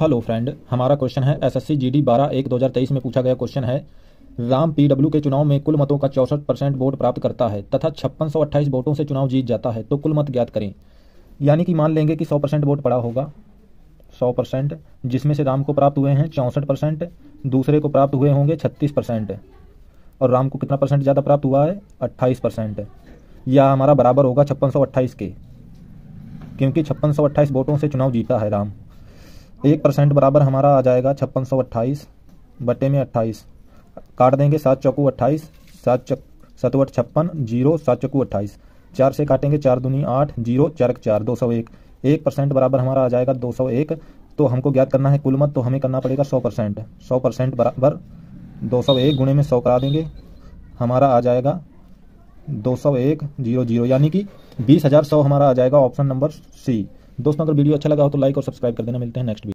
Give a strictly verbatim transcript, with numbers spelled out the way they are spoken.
Hello friend, हमारा question है SSC GD बारह एक दो हज़ार तेईस में पूछा गया क्वेश्चन है। राम पीडब्ल्यू के चुनाव में कुल मतों का चौसठ परसेंट वोट प्राप्त करता है तथा छप्पन सौ अट्ठाईस वोटों से चुनाव जीत जाता है, तो कुल मत ज्ञात करें। यानी कि मान लेंगे कि सौ परसेंट वोट पड़ा होगा, सौ परसेंट, जिसमें से राम को प्राप्त हुए हैं चौंसठ परसेंट, दूसरे को प्राप्त हुए होंगे छत्तीस परसेंट और राम को कितना परसेंट ज़्यादा प्राप्त हुआ है, अट्ठाईस परसेंट। यह हमारा बराबर होगा छप्पन सौ अट्ठाईस के, क्योंकि छप्पन सौ अट्ठाईस वोटों से चुनाव जीता है राम। एक परसेंट बराबर हमारा आ जाएगा छप्पन सौ अट्ठाईस बटे में अट्ठाईस, काट देंगे सात चौकू अट्ठाईस, सात चक सतवट छप्पन, जीरो सात चौकू अट्ठाईस, चार से काटेंगे चार दूनी आठ, जीरो चार चार, दो सौ एक। एक परसेंट बराबर हमारा आ जाएगा दो सौ एक। तो हमको ज्ञात करना है कुल मत, तो हमें करना पड़ेगा सौ परसेंट। सौ परसेंट बराबर दो सौ एक गुणे में सौ करा देंगे, हमारा आ जाएगा दो सौ एक जीरो जीरो, यानी कि बीस हज़ार सौ हमारा आ जाएगा ऑप्शन नंबर सी। दोस्तों, अगर वीडियो अच्छा लगा हो तो लाइक और सब्सक्राइब कर देना। मिलते हैं नेक्स्ट वीडियो।